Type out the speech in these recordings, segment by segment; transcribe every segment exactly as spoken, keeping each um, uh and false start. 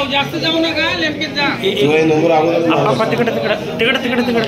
जास्त जाऊ नका लेमकीत जा नंबर आपण तिकडे तिकडे तिकडे तिकडे तिकडे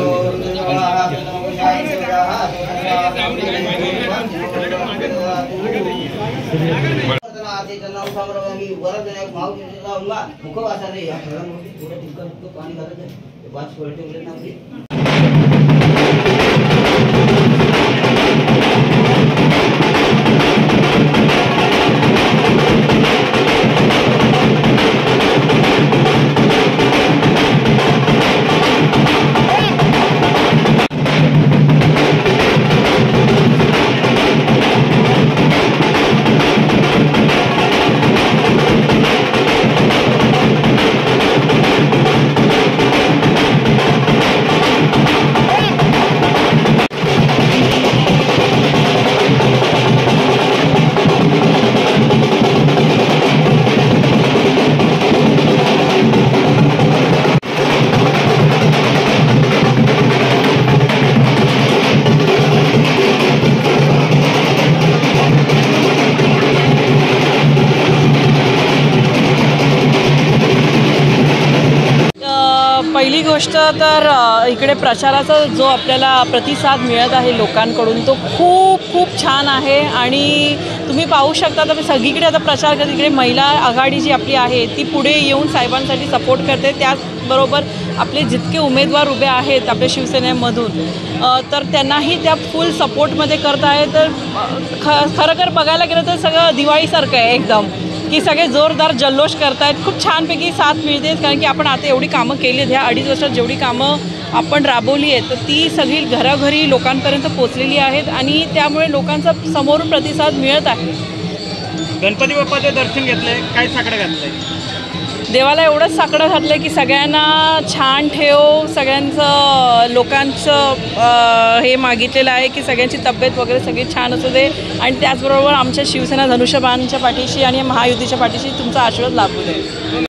पहिली गोष्ट तर इकडे प्रचाराचा जो आपल्याला प्रतिसाद मिळत आहे लोकांकडून तो खूप खूप छान आहे आणि तुम्ही पाहू शकता तर सगळीकडे आता प्रचार करते. इकडे महिला आघाडी जी आपली आहे ती पुढे येऊन साहेबांसाठी सपोर्ट करते. त्याचबरोबर आपले जितके उमेदवार उभे आहेत आपल्या शिवसेनेमधून तर त्यांनाही त्या फुल सपोर्टमध्ये करत आहे. तर ख खरं खरं बघायला गेलं तर सगळं दिवाळीसारखं आहे एकदम की सगळे जोरदार जल्लोष करतायत. खूप छानपैकी साथ मिळते कारण की आपण आता एवढी कामं केली आहेत. ह्या अडीच वर्षात जेवढी कामं आपण राबवली आहेत तर ती सगळी घराघरी लोकांपर्यंत पोचलेली आहेत आणि त्यामुळे लोकांचा समोरून प्रतिसाद मिळत आहे. गणपती बाप्पाचं दर्शन घेतलंय, काय साकडं घातलंय? देवाला एवढंच साकडं घातलं आहे की सगळ्यांना छान ठेव, सगळ्यांचं लोकांचं हे मागितलेलं आहे की सगळ्यांची तब्येत वगैरे सगळी छान असू दे आणि त्याचबरोबर आमच्या शिवसेना धनुष्यबाणच्या पाठीशी आणि महायुतीच्या पाठीशी तुमचा आशीर्वाद लाभू दे.